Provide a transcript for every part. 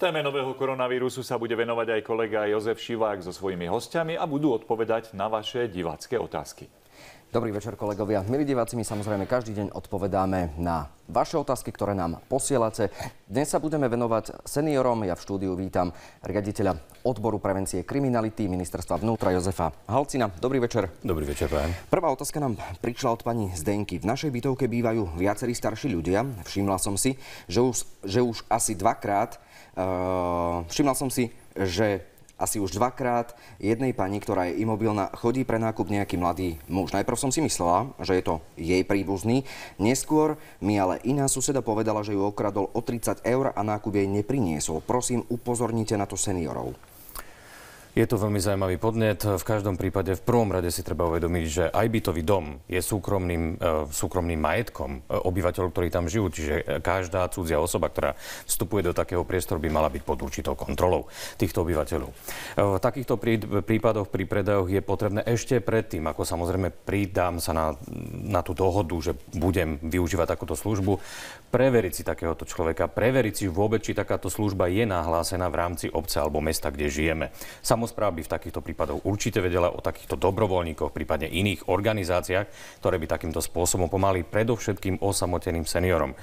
Téme nového koronavírusu sa bude venovať aj kolega Jozef Šivák so svojimi hostiami a budú odpovedať na vaše divácké otázky. Dobrý večer, kolegovia. Milí diváci, my samozrejme každý deň odpovedáme na vaše otázky, ktoré nám posielate. Dnes sa budeme venovať seniorom. Ja v štúdiu vítam riaditeľa odboru prevencie kriminality Ministerstva vnútra Jozefa Halcina. Dobrý večer. Dobrý večer, pán. Prvá otázka nám prišla od pani Zdenky. V našej bytovke bývajú viacerí starší ľudia. Všimla som si, že už asi dvakrát asi už dvakrát jednej pani, ktorá je imobilná, chodí pre nákup nejaký mladý muž. Najprv som si myslela, že je to jej príbuzný. Neskôr mi ale iná suseda povedala, že ju okradol o 30 eur a nákup jej nepriniesol. Prosím, upozornite na to seniorov. Je to veľmi zaujímavý podnet. V každom prípade v prvom rade si treba uvedomiť, že aj bytový dom je súkromným majetkom obyvateľov, ktorí tam žijú. Čiže každá cudzia osoba, ktorá vstupuje do takého priestoru, by mala byť pod určitou kontrolou týchto obyvateľov. V takýchto prípadoch pri predajoch je potrebné ešte predtým, ako samozrejme pridám sa na tú dohodu, že budem využívať takúto službu, preveriť si takéhoto človeka, preveriť si vôbec, či takáto služba je nahlásená v rámci obce alebo mesta, kde žijeme. Samospráva by v takýchto prípadoch určite vedela o takýchto dobrovoľníkoch, prípadne iných organizáciách, ktoré by takýmto spôsobom pomáhali predovšetkým osamoteným seniorom.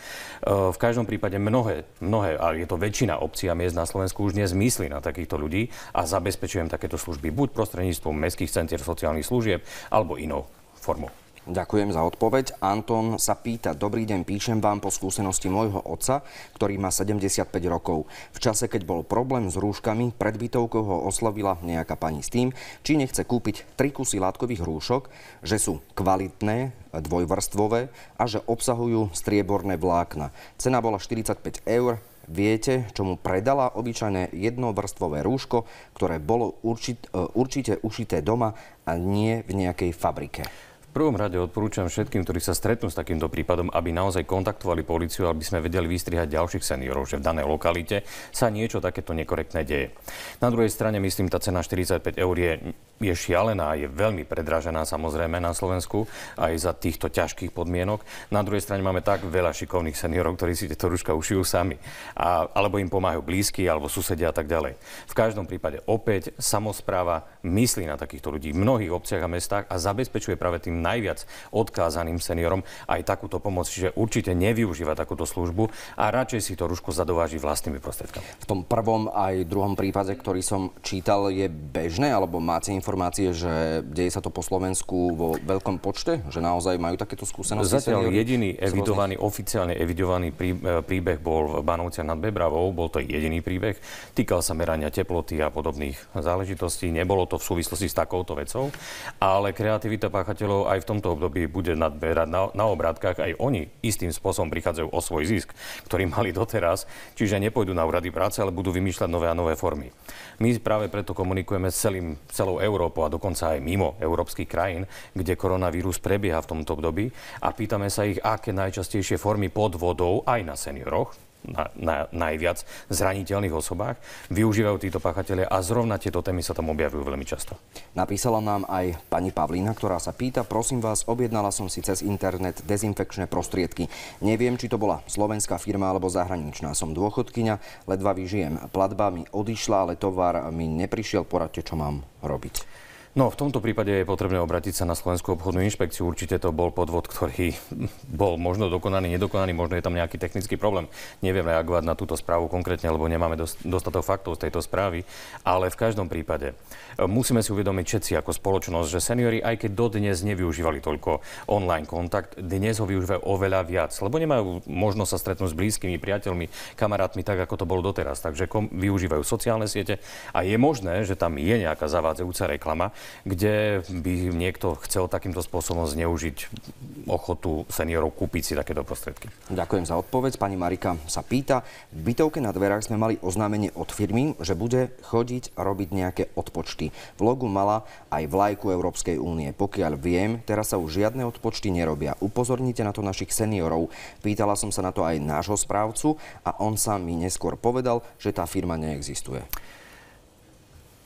V každom prípade mnohé, ale je to väčšina obcí a miest na Slovensku už dnes myslí na takýchto ľudí a zabezpečujem takéto služby buď prostredníctvom mestských centier sociálnych služieb alebo inou formou. Ďakujem za odpoveď. Anton sa pýta: Dobrý deň, píšem vám po skúsenosti môjho otca, ktorý má 75 rokov. V čase, keď bol problém s rúškami, pred bytovkou ho oslovila nejaká pani s tým, či nechce kúpiť 3 kusy látkových rúšok, že sú kvalitné, dvojvrstvové a že obsahujú strieborné vlákna. Cena bola 45 eur. Viete, čo mu predala? Obyčajné jednovrstvové rúško, ktoré bolo určite ušité doma a nie v nejakej fabrike. V prvom rade odporúčam všetkým, ktorí sa stretnú s takýmto prípadom, aby naozaj kontaktovali políciu, aby sme vedeli vystrihať ďalších seniorov, že v danej lokalite sa niečo takéto nekorektné deje. Na druhej strane, myslím, tá cena 45 eur je šialená, je veľmi predražená samozrejme na Slovensku aj za týchto ťažkých podmienok. Na druhej strane máme tak veľa šikovných seniorov, ktorí si tieto rúška ušijú sami, alebo im pomáhajú blízky, alebo susedia a tak ďalej. V každom prípade opäť samospráva myslí na takýchto ľudí v mnohých obciach a mestách a zabezpečuje práve tým najviac odkázaným seniorom aj takúto pomoc, čiže určite nevyužíva takúto službu a radšej si to rúško zadováži vlastnými prostriedkami. V tom prvom aj druhom prípade, ktorý som čítal, je bežné, alebo máte informácie, že deje sa to po Slovensku vo veľkom počte, že naozaj majú takéto skúsenosti? Zatiaľ jediný oficiálne evidovaný príbeh bol v Banovciach nad Bebravou, bol to jediný príbeh, týkal sa merania teploty a podobných záležitostí, nebolo to v súvislosti s takouto vecou, ale kreativita páchateľov aj v tomto období bude nadberať na obrátkach. Aj oni istým spôsobom prichádzajú o svoj zisk, ktorý mali doteraz, čiže nepôjdu na úrady práce, ale budú vymýšľať nové a nové formy. My práve preto komunikujeme s celou Európou a dokonca aj mimo európskych krajín, kde koronavírus prebieha v tomto období a pýtame sa ich, aké najčastejšie formy podvodov aj na senioroch, na najviac zraniteľných osobách využívajú títo páchatelia a zrovna tieto témy sa tam objavujú veľmi často. Napísala nám aj pani Pavlína, ktorá sa pýta: prosím vás, objednala som si cez internet dezinfekčné prostriedky. Neviem, či to bola slovenská firma alebo zahraničná. Som dôchodkyňa, ledva vyžijem. Platba mi odišla, ale tovar mi neprišiel. Poradte, čo mám robiť. No, v tomto prípade je potrebné obrátiť sa na Slovenskú obchodnú inšpekciu. Určite to bol podvod, ktorý bol možno dokonaný, nedokonaný, možno je tam nejaký technický problém. Neviem reagovať na túto správu konkrétne, lebo nemáme dostatok faktov z tejto správy, ale v každom prípade musíme si uvedomiť všetci ako spoločnosť, že seniori, aj keď dodnes nevyužívali toľko online kontakt, dnes ho využívajú oveľa viac, lebo nemajú možnosť sa stretnúť s blízkymi, priateľmi, kamarátmi, tak ako to bolo doteraz. Takže využívajú sociálne siete a je možné, že tam je nejaká zavádzajúca reklama, kde by niekto chcel takýmto spôsobom zneužiť ochotu seniorov kúpiť si takéto prostriedky. Ďakujem za odpoveď. Pani Marika sa pýta: v bytovke na dverách sme mali oznámenie od firmy, že bude chodiť robiť nejaké odpočty. V logu mala aj vlajku Európskej únie. Pokiaľ viem, teraz sa už žiadne odpočty nerobia. Upozornite na to našich seniorov. Pýtala som sa na to aj nášho správcu a on sa mi neskôr povedal, že tá firma neexistuje.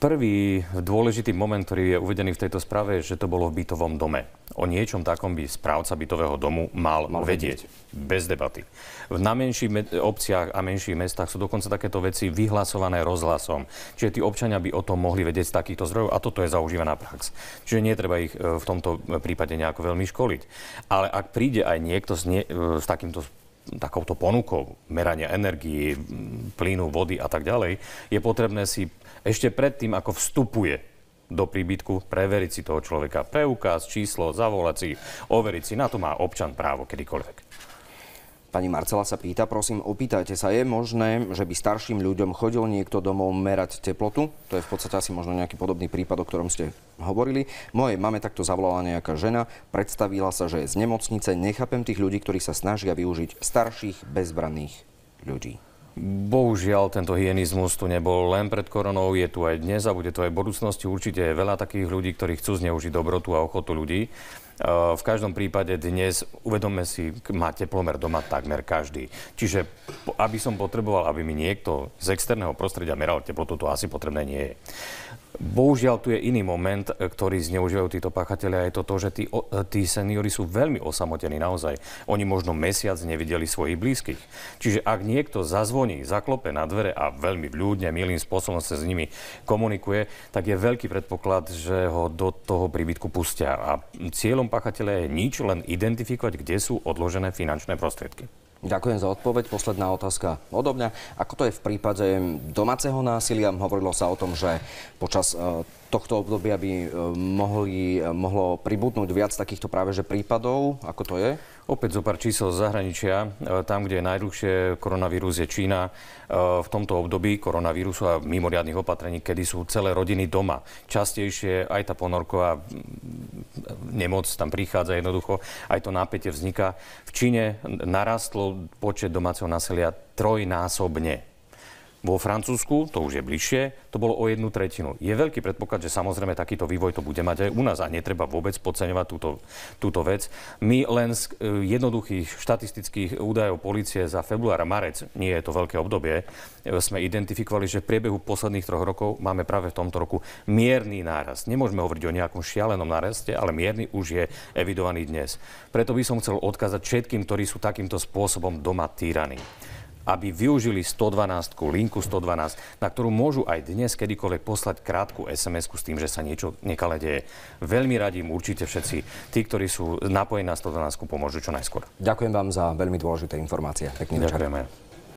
Prvý dôležitý moment, ktorý je uvedený v tejto správe, je, že to bolo v bytovom dome. O niečom takom by správca bytového domu mal vedieť. Bez debaty. Na menších obciach a menších mestách sú dokonca takéto veci vyhlasované rozhlasom. Čiže tí občania by o tom mohli vedieť z takýchto zdrojov a toto je zaužívaná prax. Čiže netreba ich v tomto prípade nejako veľmi školiť. Ale ak príde aj niekto s takouto ponukou merania energii, plynu, vody a tak ďalej, je potrebné si ešte predtým, ako vstupuje do príbytku, preveriť si toho človeka. Preukaz, číslo, zavolať si, overiť si. Na to má občan právo kedykoľvek. Pani Marcela sa pýta, prosím, opýtajte sa, je možné, že by starším ľuďom chodil niekto domov merať teplotu? To je v podstate asi možno nejaký podobný prípad, o ktorom ste hovorili. Mojej mame takto zavolala nejaká žena, predstavila sa, že je z nemocnice. Nechápem tých ľudí, ktorí sa snažia využiť starších, bezbranných ľudí. Bohužiaľ, tento hyenizmus tu nebol len pred koronou, je tu aj dnes a bude tu aj v budúcnosti. Určite je veľa takých ľudí, ktorí chcú zneužiť dobrotu a ochotu ľudí. V každom prípade dnes, uvedomme si, má teplomer doma takmer každý. Čiže aby som potreboval, aby mi niekto z externého prostredia meral teplotu, to asi potrebné nie je. Bohužiaľ, tu je iný moment, ktorý zneužívajú títo páchatelia, je to, že tí seniori sú veľmi osamotení naozaj. Oni možno mesiac nevideli svojich blízkych. Čiže ak niekto zazvoní, zaklope na dvere a veľmi vľúdne, milým spôsobom sa s nimi komunikuje, tak je veľký predpoklad, že ho do toho príbytku pustia. A cieľom páchatelia je nič, len identifikovať, kde sú odložené finančné prostriedky. Ďakujem za odpoveď. Posledná otázka odo mňa. Ako to je v prípade domáceho násilia? Hovorilo sa o tom, že počas tohto obdobia by mohlo pribudnúť viac takýchto práve že prípadov. Ako to je? Opäť zo pár čísel z zahraničia. Tam, kde je najdlhšie koronavírus, je Čína. V tomto období koronavírusu a mimoriadnych opatrení, kedy sú celé rodiny doma. Častejšie aj tá ponorková nemoc tam prichádza jednoducho, aj to napätie vzniká. V Číne narastlo počet domáceho násilia trojnásobne. Vo Francúzsku, to už je bližšie, to bolo o 1/3. Je veľký predpoklad, že samozrejme takýto vývoj to bude mať aj u nás a netreba vôbec podceňovať túto vec. My len z jednoduchých štatistických údajov polície za február a marec, nie je to veľké obdobie, sme identifikovali, že v priebehu posledných 3 rokov máme práve v tomto roku mierny nárast. Nemôžeme hovoriť o nejakom šialenom náraste, ale mierny už je evidovaný dnes. Preto by som chcel odkázať všetkým, ktorí sú takýmto spôsobom doma týraní, aby využili 112, linku 112, na ktorú môžu aj dnes kedykoľvek poslať krátku SMS-ku s tým, že sa niečo nekalé deje. Veľmi radi im určite všetci tí, ktorí sú napojení na 112, pomôžu čo najskôr. Ďakujem vám za veľmi dôležité informácie. Pekný večer. Ďakujeme.